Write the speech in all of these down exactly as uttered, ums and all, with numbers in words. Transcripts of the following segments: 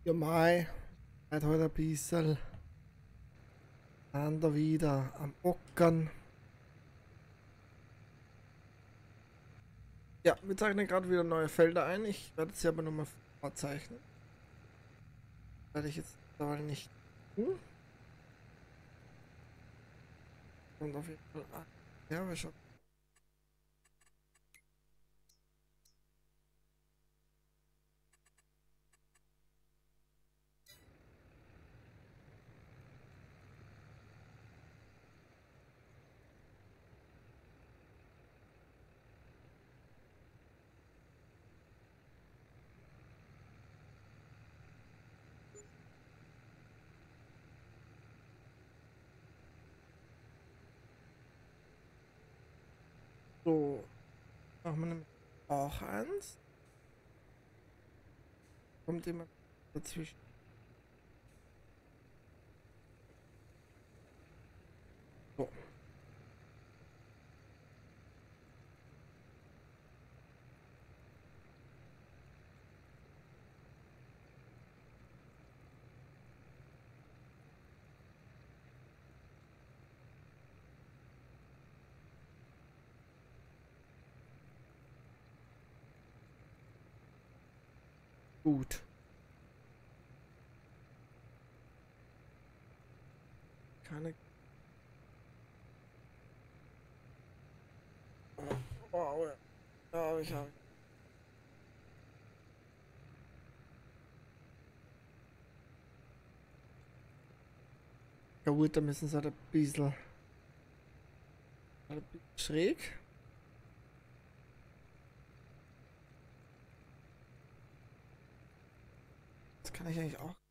Ja, Mai, seid heute ein bisschen an da wieder am Ockern. Ja, wir zeichnen gerade wieder neue Felder ein. Ich werde sie aber nochmal vorzeichnen. Werde ich jetzt aber nicht tun. Und auf jeden Fall. Ah, ja, wir schauen. So, machen wir nämlich auch eins. Kommt jemand dazwischen? So, gut. Keine. Wow, ja. Ja, ich habe. Ja, gut, da müssen sie halt ein bisschen, halt ein bisschen schräg. Das kann ich eigentlich auch.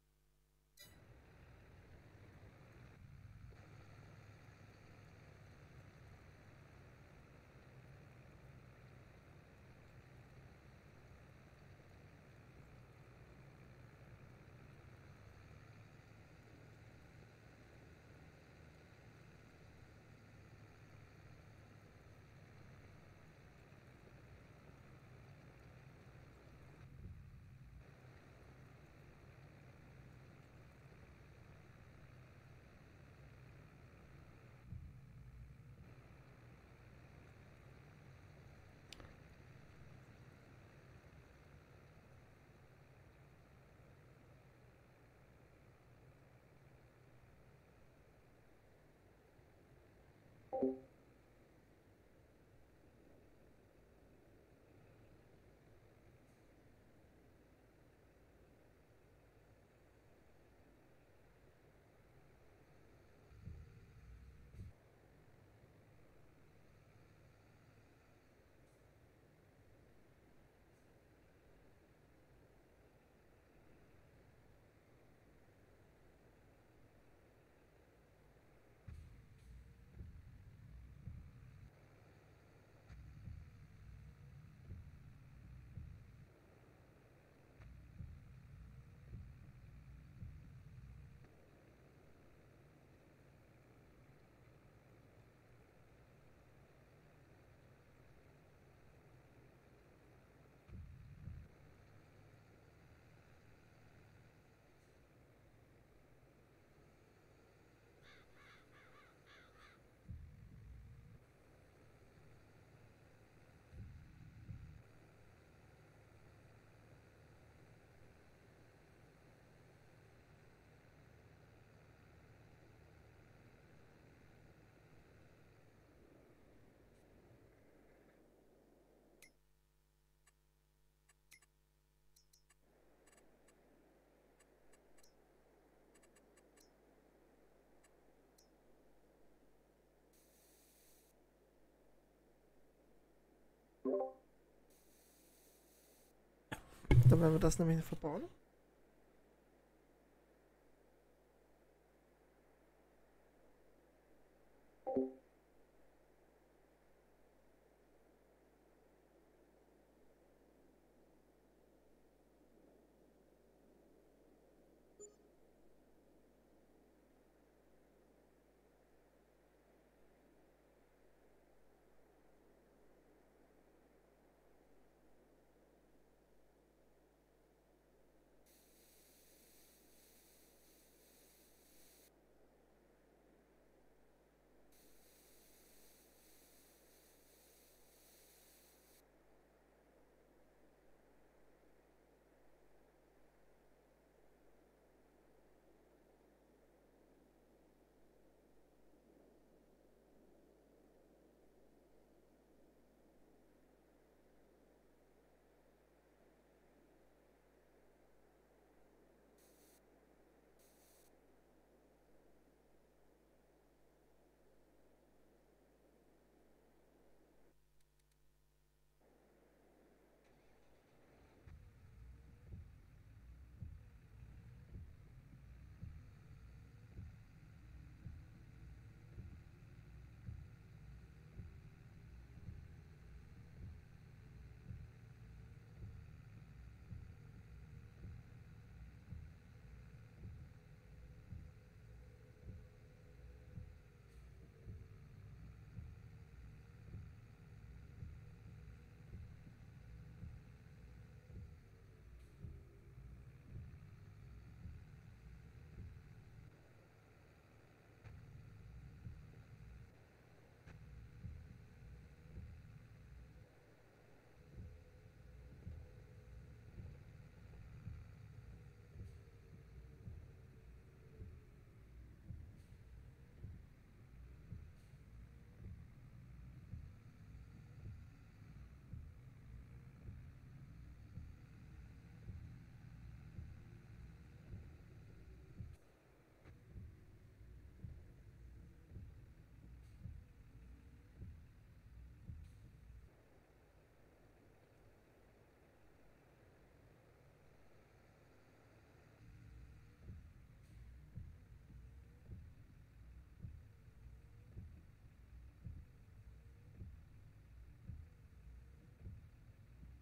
Dann werden wir das nämlich verbauen.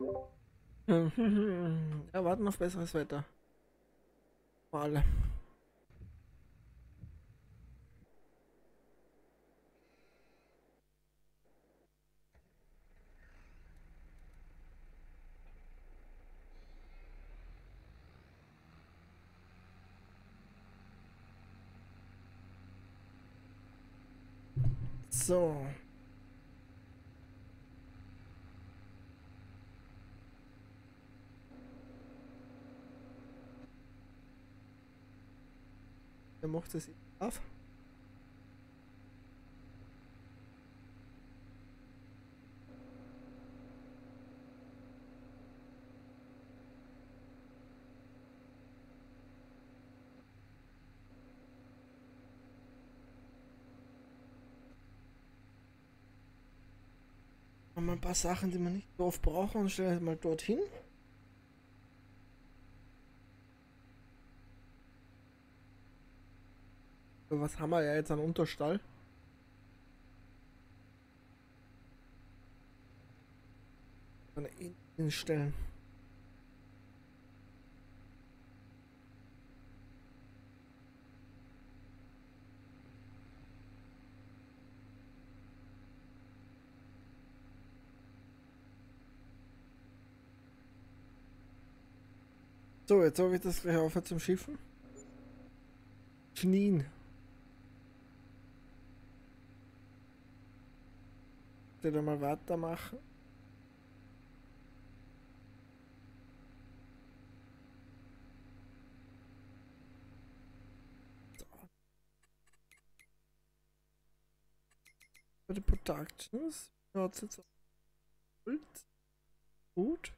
Ja, warten auf besseres Wetter. Für alle. So. Wer macht das auf? Haben wir ein paar Sachen, die wir nicht so oft brauchen und stellen mal dorthin. So, was haben wir ja jetzt an Unterstall? An den Stellen. So, jetzt habe ich das gleich aufhört zum Schiffen. Knien. Ich will mal weitermachen. Für die Productions. Schaut jetzt aus. Gut.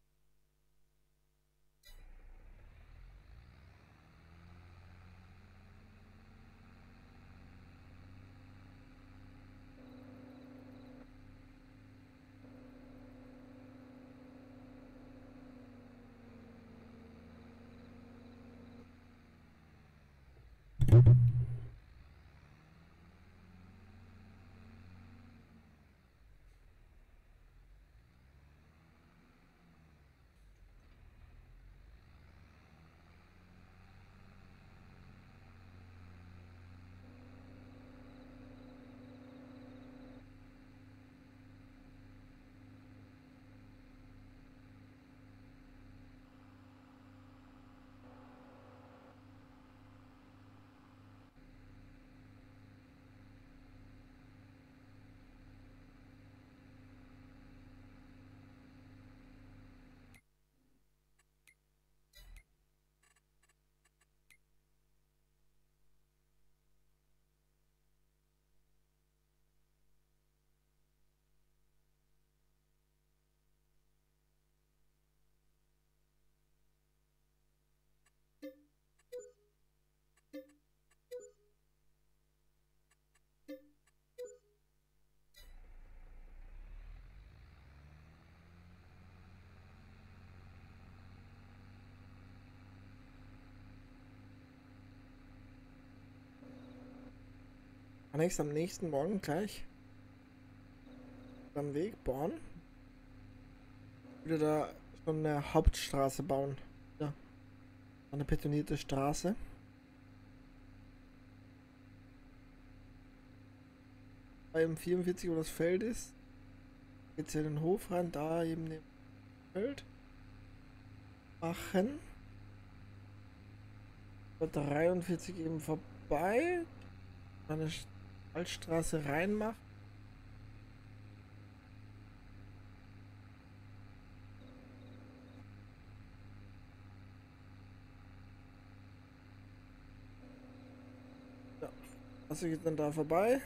Kann ich es am nächsten Morgen gleich am Weg bauen? Wieder da schon eine Hauptstraße bauen. Ja. Eine betonierte Straße. Bei M vierundvierzig, wo das Feld ist, geht es ja in den Hof rein, da eben den Feld machen. Bei dreiundvierzig eben vorbei. Eine Altstraße reinmachen. Ja. Also geht dann da vorbei.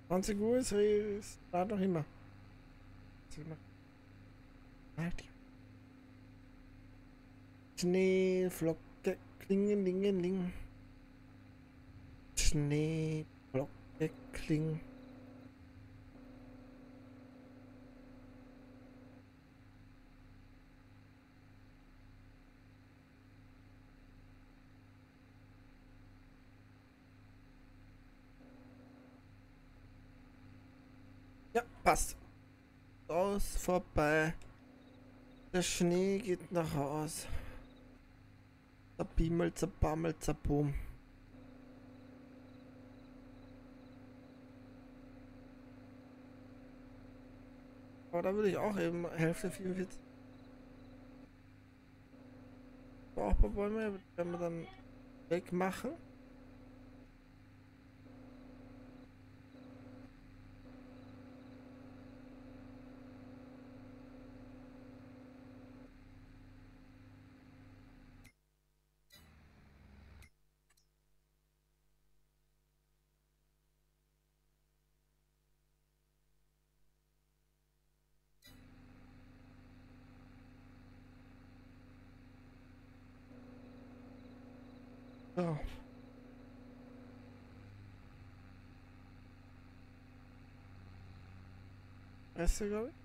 zwanzig Uhr ist es gerade noch immer. Schneeflocke, klingelingeling. Schneeflocke, kling. Ja, passt. Aus, vorbei. Der Schnee geht nach Haus. Zabimmel, zabammel, zabum. Aber da würde ich auch eben Hälfte vierundvierzig. Auch ein paar Bäume, die werden wir dann wegmachen. So. Reste, glaube ich.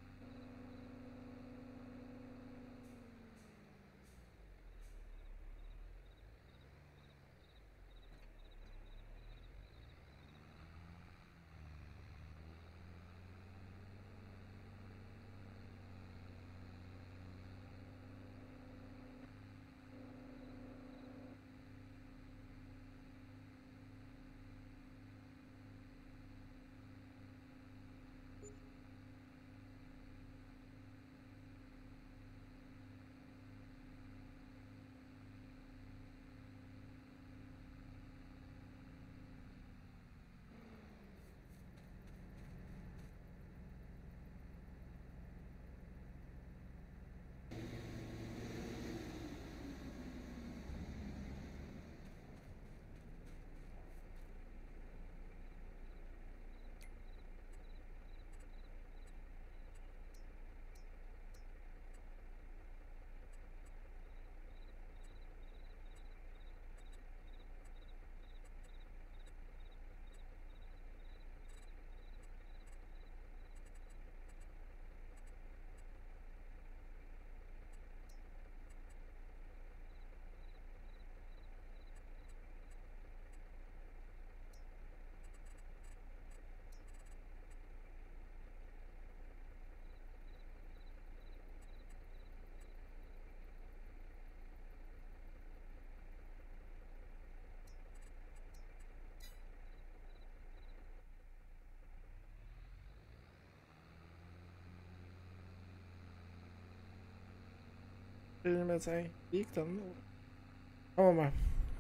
Den wir jetzt eigentlich Weg dann. Schauen wir mal.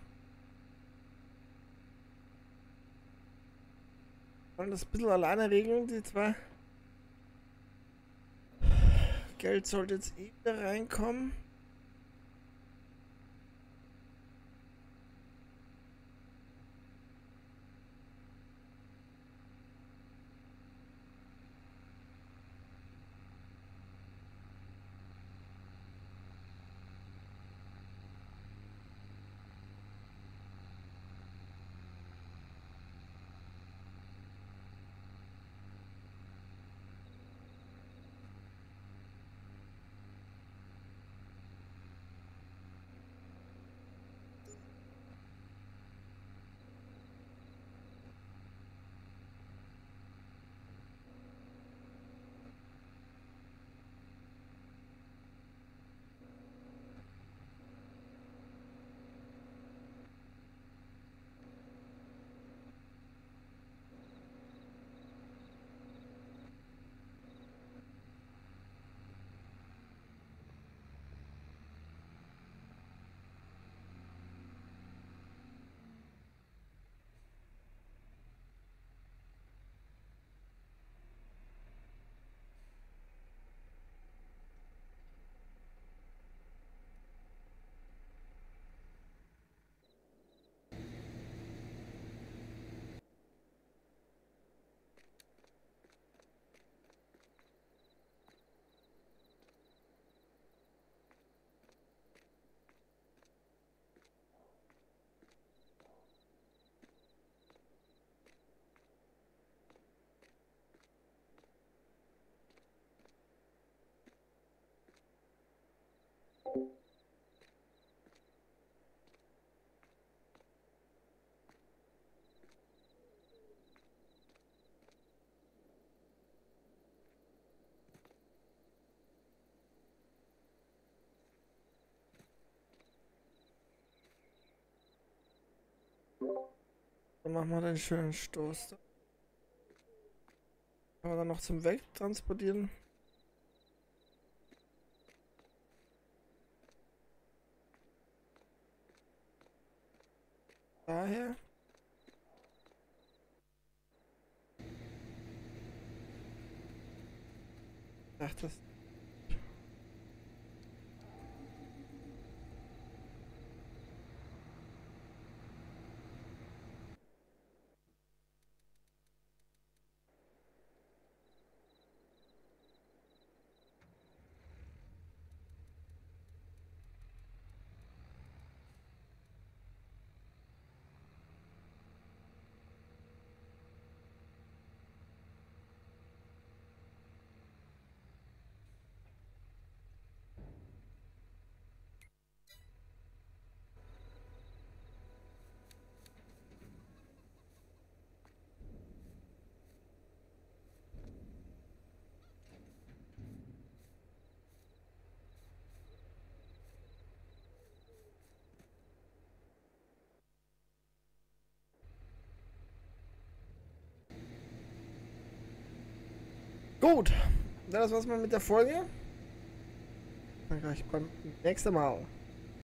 Wollen das ein bisschen alleine regeln, die zwei. Geld sollte jetzt eh wieder reinkommen. Dann machen wir den schönen Stoß. Da. Kann man dann noch zum Wegtransportieren. Daher. Ach, das. Gut, das war's mal mit der Folge. Dann gleich beim nächsten Mal.